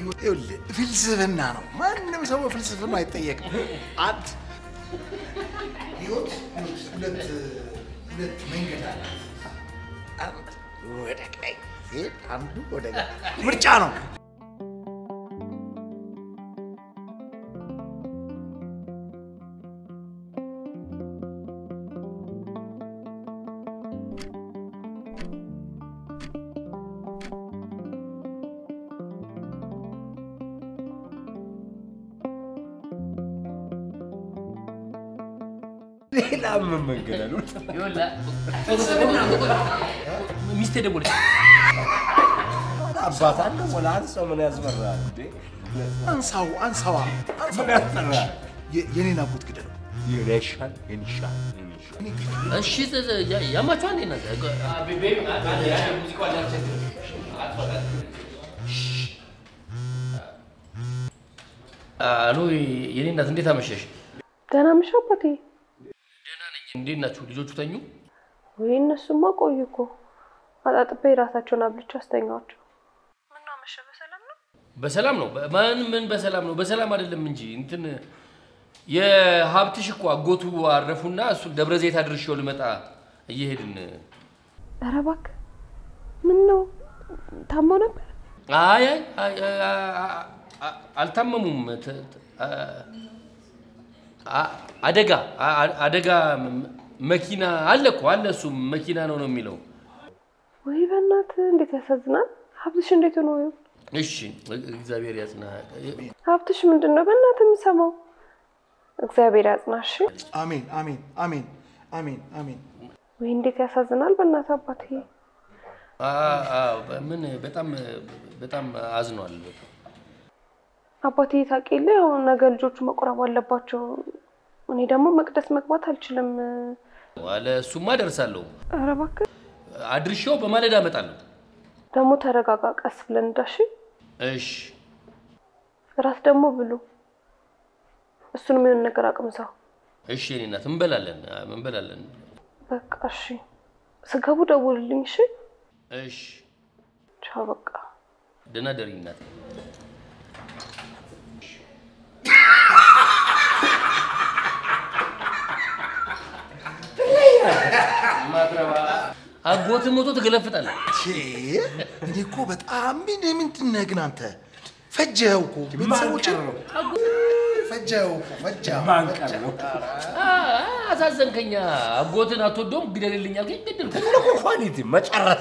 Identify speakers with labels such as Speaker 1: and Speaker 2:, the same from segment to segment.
Speaker 1: يقول فلسفنا ነው ማንም ሰው ፍልስፍና አይጠየቅም አንድ ህይወት ሁለት መንገድ አለ አንድ ወደ ቀኝ አንዱ ወደ ግራ ምርጫ ነው
Speaker 2: لا من قالوا
Speaker 3: يلا ميستي دبل
Speaker 2: አባት አለ ወላ አንሳው ምን ያስፈራል እንዴ
Speaker 1: አንሳው
Speaker 2: ምን ያስፈራል
Speaker 1: የኔና አጎት ግደለው
Speaker 2: ይረሻል
Speaker 3: እሺ ያማቻን ነኝ ቤቢ ያ ሙዚቃው አላቸክ አሎ የኔና እንዴት አመሸሽ
Speaker 4: ደህና መሸበት
Speaker 3: እንዴት ናችሁ ልጆቹ ተኙ
Speaker 4: ወይ እነሱማ ቆዩኮ አጣጥቤ ራሳቸውን አብልቻ አስተኛዋቸው ምን አመሸ
Speaker 3: በሰላም ነው ምን በሰላም ነው በሰላም አይደለም እንጂ እንትን የሀብትሽ እኮ አጎቱ አረፉና እሱ ደብረ ዘይት አድርሽው ልመጣ እየሄድን
Speaker 4: ኧረ እባክህ ምን ነው ታሞ ነበር
Speaker 3: አይ አልታመሙም አደጋ መኪና አለኮ አለ እሱ መኪና ነው የሚለው
Speaker 4: ወይ በእናት እንዴት ያሳዝናል ሀብትሽ እንዴት ነው
Speaker 3: እሺ እግዚአብሔር ያጽና
Speaker 4: ሀብትሽ ምንድነው በእናት የሚሰማው እግዚአብሔር ያጽናሽ
Speaker 1: አሜን አሜን አሜን አሜን አሜን
Speaker 4: ወይ እንዴት ያሳዝናል በእናት አባቴ
Speaker 3: ምን በጣም አዝኗል
Speaker 4: አባቴ ታቂለ ያው ነገ ልጆቹ መቆራብ አለባቸው እኔ ደግሞ መቅደስ መግባት አልችልም
Speaker 3: ዋለ እሱማ ደርሳለሁ
Speaker 4: ኧረ እባክህ
Speaker 3: አድርሽው በማለዳ እመጣለሁ
Speaker 4: ደግሞ ተረጋጋ ቀስ ብለን ዳሽ
Speaker 3: እሺ
Speaker 4: ራስ ደግሞ ብሉ እሱን ምን ነገር አቅምሳው
Speaker 3: እሺ እኔና እንበላለን
Speaker 4: በቃ እሺ ስገቡ ደውልልኝ እሺ
Speaker 3: እሺ
Speaker 4: ቻው በቃ
Speaker 3: ደህና ደሪ እናቴ ማድረባ አጎት ሞቶ ተገለፍጣለህ
Speaker 1: እኔ እኮ በጣም ምን ትነግን አንተ ፈጀው እኮ ቤተሰቦች ፈጀው
Speaker 2: ማንቀረው
Speaker 3: አሳዘንከኛ አጎትን አትወደውም ግደልልኝ አልከኝ ግደልኩ
Speaker 2: እንኳን መጨረስ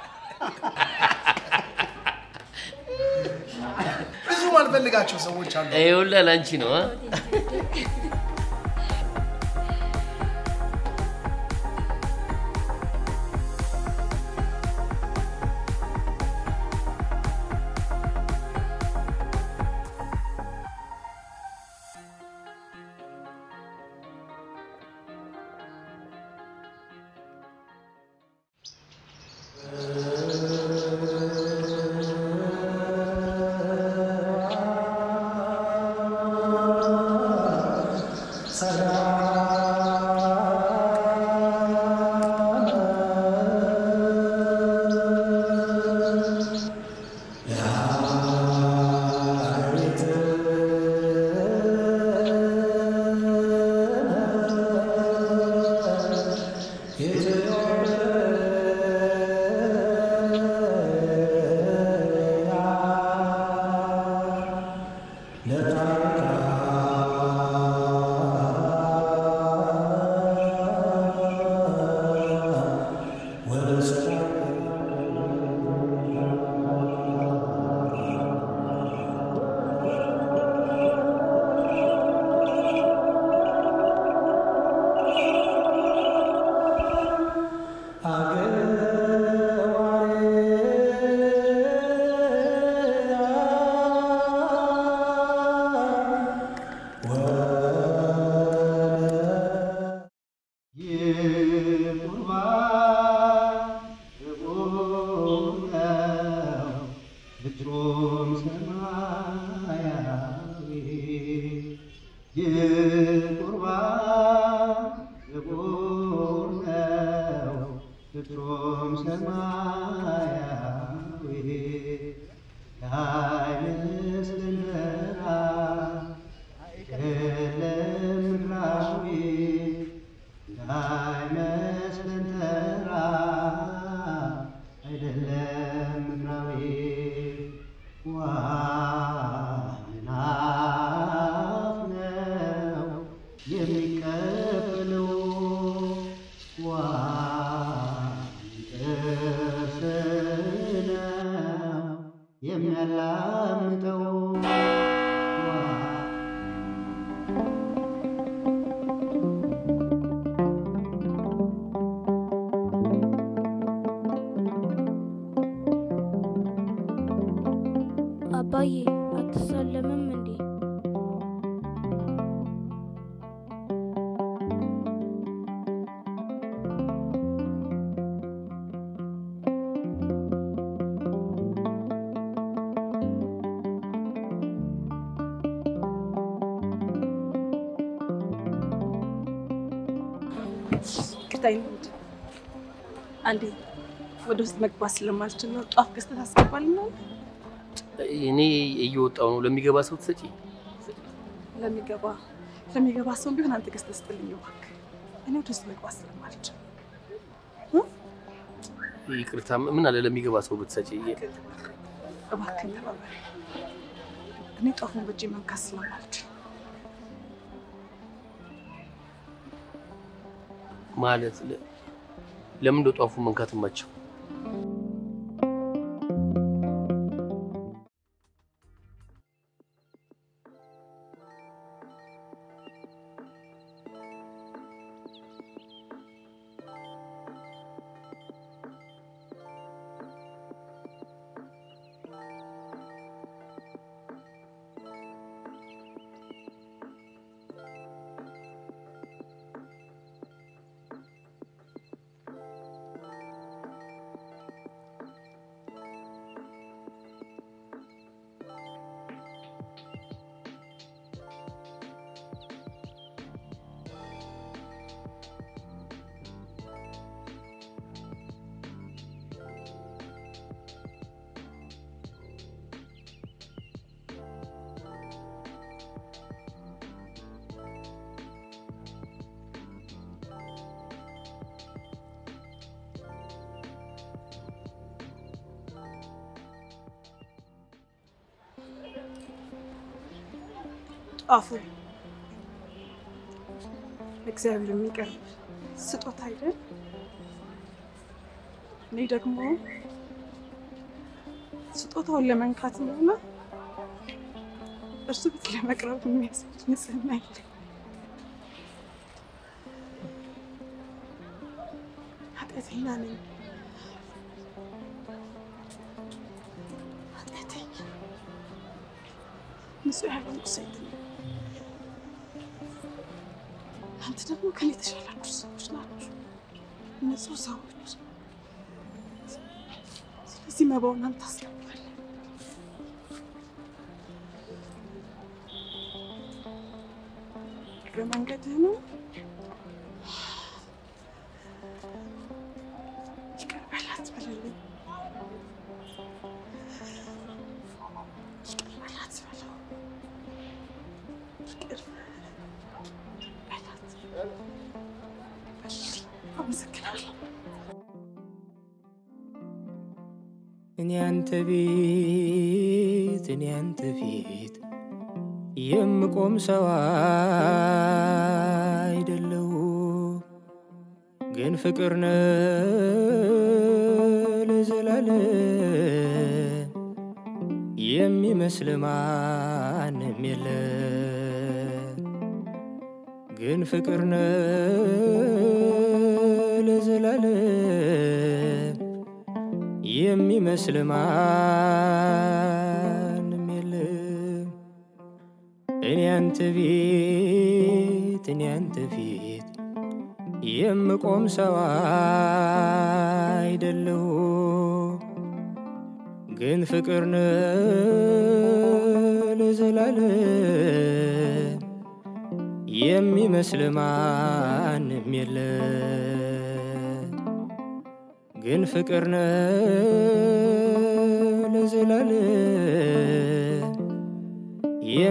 Speaker 1: ብዙ ማልፈልጋቸው ሰዎች አሉ
Speaker 3: ይኸውልህ ላንቺ ነው
Speaker 5: From Samaya, ሳይመስለን ተራ አይደለም ምድራዊ ዋናፍ ነው የሚቀበለው ዋንጥስ ነው የሚያላምጠው
Speaker 6: አባዬ አትሳለምም እንዴ?
Speaker 7: ክታይንት አንዴ ወደ ውስጥ መግባት ስለማልችል ነው ጧፍ ገዝተህ ታስገባልናል?
Speaker 3: እኔ እየወጣው ነው ለሚገባ ሰው ትሰጪ?
Speaker 7: ለሚገባ ሰው ቢሆን አንተ ገዝተህ ስጥልኝ እባክህ። እኔ ወደ ውስጥ መግባት ስለማልችል
Speaker 3: ይቅርታ። ምን አለ ለሚገባ ሰው ብትሰጪ?
Speaker 7: እባክህ ተባባሪ። እኔ ጧፉን በእጄ መንካት ስለማልችል
Speaker 3: ማለት ለምን እንደው ጧፉን መንካት ማቸው?
Speaker 7: ጧፉ ለእግዚአብሔር የሚቀርብ ስጦታ አይደል? እኔ ደግሞ ስጦታውን ለመንካት ነውና እርሱ ፊት ለመቅረብ የሚያስችል ንጽህና የለኝም። ኃጢአተኛ ነኝ። ኃጢአተኛ ንጹህ ያልሆንኩ ሴት ነኝ። አንተ ደግሞ ከኔ የተሻላችሁ ሰዎች ናችሁ፣ ንጹህ ሰዎች። ስለዚህ መባውን አንተ አስገባለህ። በመንገድህ ነው ይቅር በላት በልልኝ። ይቅር በላት በለው። ይቅር በላት በልልኝ። አመሰግናለሁ።
Speaker 8: እኔ አንተ ቤት እኔ አንተ ፊት የምቆም ሰው አይደለሁ፣ ግን ፍቅር ነህ ለዘላለም የሚመስል ማንም የለም። ግን ፍቅር ነህ ለዘላለም የሚመስል ማንም የለም። እኔ አንተ ቤት እኔ አንተ ፊት የምቆም ሰው አይደለሁ፣ ግን ፍቅር ነህ ለዘላለም የሚመስል ማንም የለም። ግን ፍቅር ነህ ለዘላለም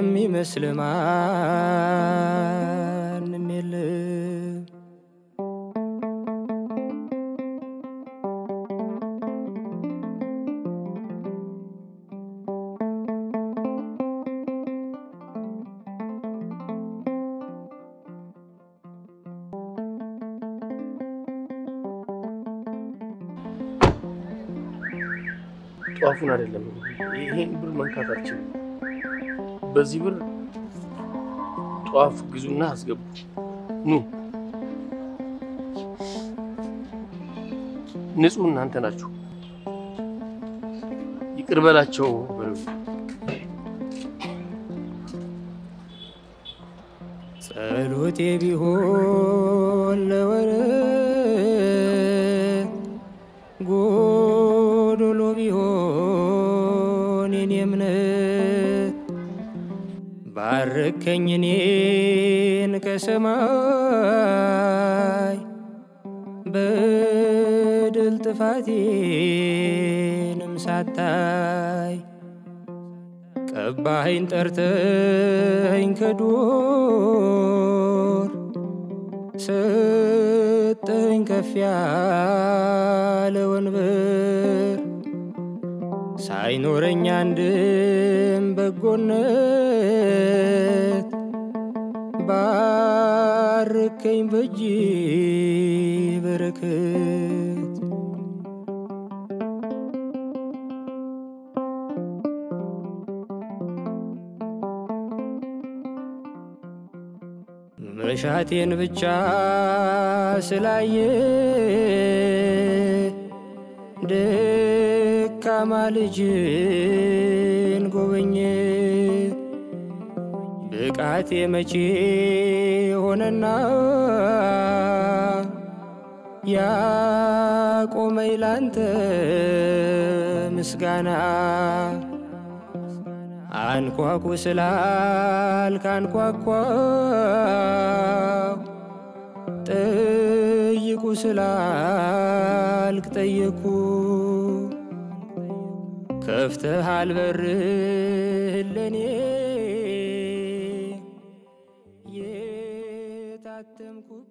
Speaker 8: የሚመስል ማንም የለም።
Speaker 3: ጧፉን አይደለም ይሄን ብር መንካት አልችልም። በዚህ ብር ጧፍ ግዙና አስገቡ። ኑ ንጹህ እናንተ ናችሁ። ይቅር በላቸው በሉ።
Speaker 8: ጸሎቴ ቢሆን ለወረት ጎዶሎ ቢሆን የኔ እምነት ባርከኝ እኔን ከሰማይ በደል ጥፋቴንም ሳታይ ቀባኸኝ ጠርተኸኝ ከዱር ሰጠኸኝ ከፍ ያለ ወንበር ሳይኖረኝ አንድም በጎነት ባርከኝ በእጅ በረከት መሻቴን ብቻ ስላየ ደካማ ልጅን ጎበኘ ብቃቴ መቼ ሆነና ያቆመኝ ላንተ ምስጋና አንኳኩ ስላልክ አንኳኳው ጠይቁ ስላልክ ጠየኩ ከፍተሃል በርህን ለኔ የታተምኩ